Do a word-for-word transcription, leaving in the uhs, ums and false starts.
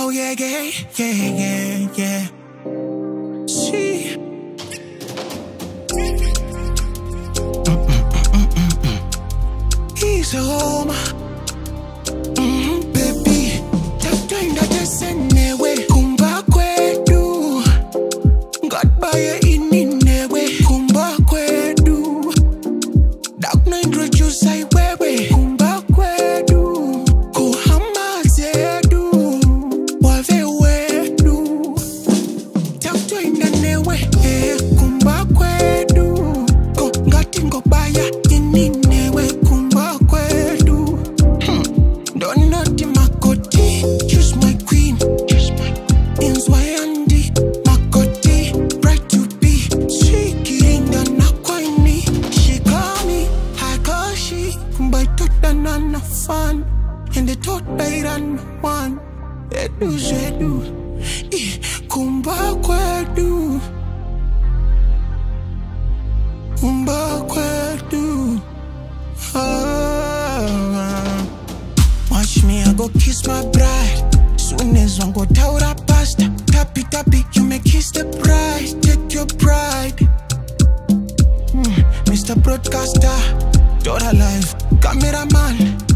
Oh yeah, yeah, yeah, yeah, yeah. See. He's home. Mm-hmm, baby. Tatenda tesenewe. Kumba kwedu. God buy ininewe. Kumba kwedu. Dark no introduce I wewe. Kumba kwedu. Kuhama zedu. Wave wedu. Tatenda newe. Kumba kwedu. Ko ngati ngobaya ininewe. Kumba kwedu. Hmm. Don't know the makoti. Choose my queen. Choose my queen. Inzwayandi. Makoti. Right to be. She kirinda na kwaini. She call me. I call she. Kumba itoda na na fun. And the thought I ran one. Edu zedu. Eh, kumba kwedu. Kumba kwedu. Ah. Watch me, I go kiss my bride. Soon as one go taura pasta. Tappy tappy, you may kiss the bride. Take your pride. Mm, Mister Broadcaster, you're alive. Cameraman.